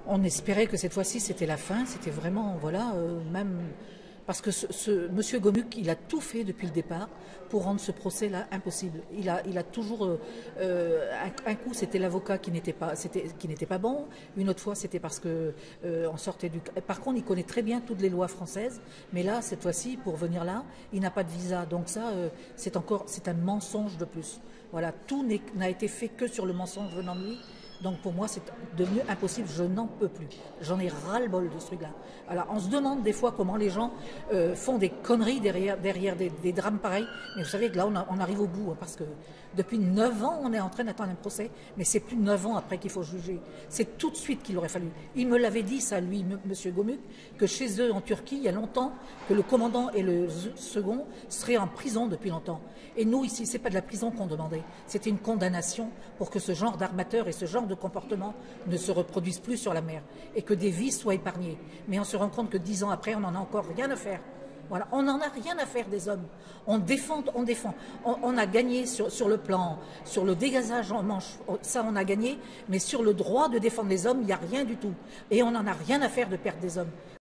On espérait que cette fois-ci c'était la fin, c'était vraiment, voilà, même parce que monsieur Gomuc, il a tout fait depuis le départ pour rendre ce procès-là impossible. Il a toujours, un coup c'était l'avocat qui n'était pas bon, une autre fois c'était parce que on sortait du. Par contre, il connaît très bien toutes les lois françaises, mais là cette fois-ci pour venir là, il n'a pas de visa, donc ça c'est un mensonge de plus. Voilà, tout n'a été fait que sur le mensonge venant de lui. Donc pour moi, c'est devenu impossible, je n'en peux plus. J'en ai ras-le-bol de ce truc-là. Alors on se demande des fois comment les gens font des conneries derrière des drames pareils. Mais vous savez que là, on arrive au bout, hein, parce que depuis 9 ans, on est en train d'attendre un procès, mais c'est plus 9 ans après qu'il faut juger. C'est tout de suite qu'il aurait fallu. Il me l'avait dit, ça, lui, monsieur Gomuc, que chez eux, en Turquie, il y a longtemps, que le commandant et le second seraient en prison depuis longtemps. Et nous, ici, c'est pas de la prison qu'on demandait. C'était une condamnation pour que ce genre d'armateur et ce genre de comportement ne se reproduisent plus sur la mer et que des vies soient épargnées. Mais on se rend compte que 10 ans après, on n'en a encore rien à faire. Voilà, on n'en a rien à faire des hommes. On défend. On a gagné sur le plan, sur le dégazage en Manche, ça on a gagné, mais sur le droit de défendre les hommes, il n'y a rien du tout. Et on n'en a rien à faire de perdre des hommes.